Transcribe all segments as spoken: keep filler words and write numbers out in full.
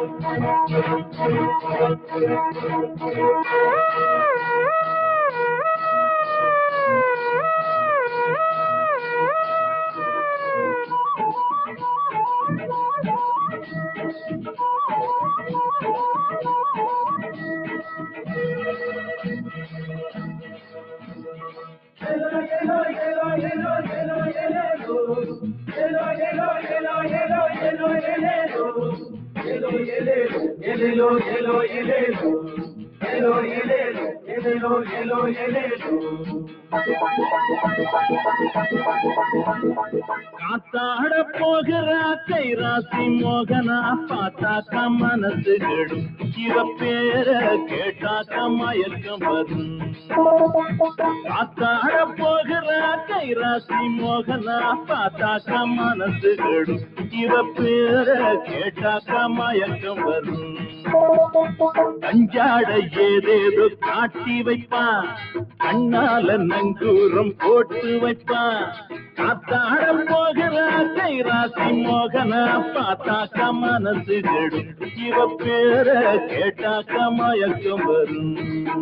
காத்தாட போகிற கைராசி மோகனா பார்த்தாக்க மனசு கெடும் இவ பேர கேட்டாக்க மயக்கம் வரும் காத்தாட போகிற கைராசி மோகனா பார்த்தாக்க மனசு கெடும் இவ பேர கேட்டாக்க மயக்கம் வரும் கஞ்சாட ஏதேதோ காட்டி வைப்பான் கண்ணால நங்கூரம் போட்டு வைப்பான் காத்தாட போகிற கைராசி மோகனா பார்த்தாக்க மனசு கெடும் இவ பேர கேட்டாக்க மயக்கம் வரும்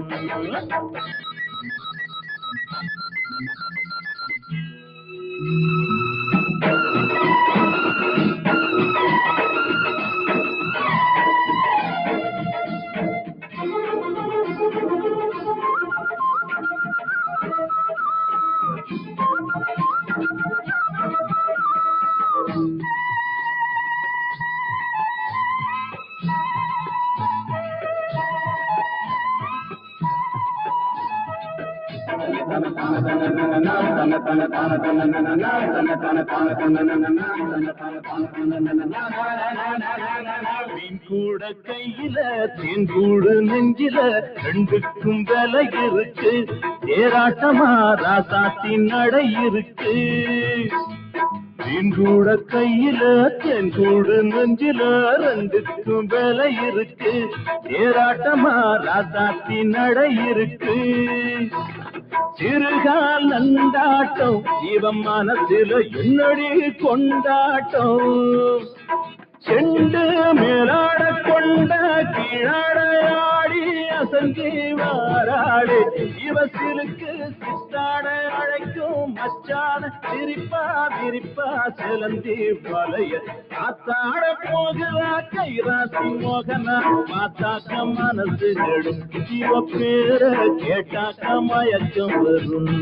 கூட கையில தேன் கூடு நெஞ்சில ரெண்டுக்கும் விலை இருக்கு ஏராட்டமா ராசாத்தின் நடை இருக்கு கூட கையில தேன் கூடு நெஞ்சில ரெண்டுக்கும் விலை இருக்கு ஏராட்டமா ராசாத்தின் நடை இருக்கு சிறுகால் நந்தாட்டம் இவன் மனசில என்னடி கொண்டாட்டம் செண்டு மேலாட கொண்ட கீழாடையாடி அசங்கி வாராடு இவ சிறுக்கு சித்தாட அழைக்கும் மச்சான சிரிப்பா விரிப்பா செலந்தி வலைய காத்தாட போகிறா கைராசி மோகனா மாத்தாக்க மனசு நெடும் இவ பேர கேட்டாக்க மயக்கம் வரும்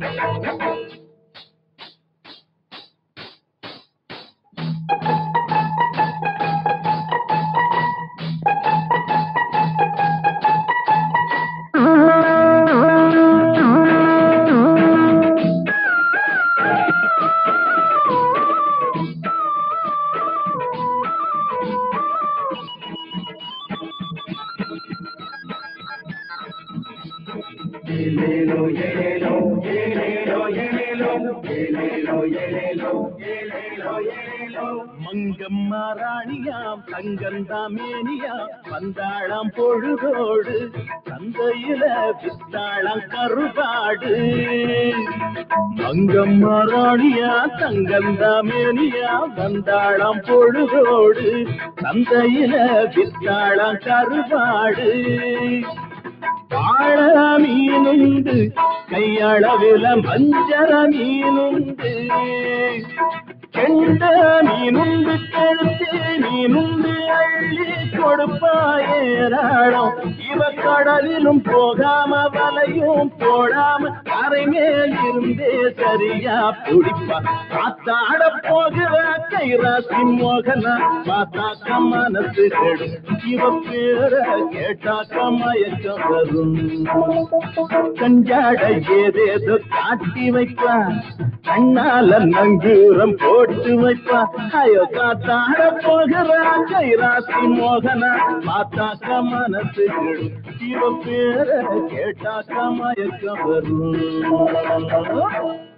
மங்கம்மா ராணியாம் தங்கந்தாமேனியா வந்தாளாம் பொழுதோடு சந்தையில வித்தாளாம் கருபாடு மங்கம்மா ராணியா தங்கந்தாமேனியா வந்தாளாம் பொழுதோடு சந்தையில வித்தாளாம் கருபாடு வாழ மீனுண்டு கையளவில மஞ்சள மீனுண்டு கெண்ட மீனுண்டு கழுத்து மீனுண்டு அள்ளி கொடுப்பாயேராளம் இவ கடலிலும் போகாம வலையும் போடாம அரை மேல் இருந்தே சரியா பிடிப்பா காத்தாட போகிற கைராசி மோகனா பார்த்தாக்க மனசு கெடும் இவ பேர கேட்டாக்க மயக்கம் வரும் கஞ்சாட ஏதேதோ காட்டி வைப்பா கண்ணால நங்கூரம் போட்டு வைப்பா ஐயோ காத்தாட போகிறா கைராசி மோகனா பார்த்தாக்க மனசு கெடும் இவ பேர கேட்டாக்க மயக்கம் வரும்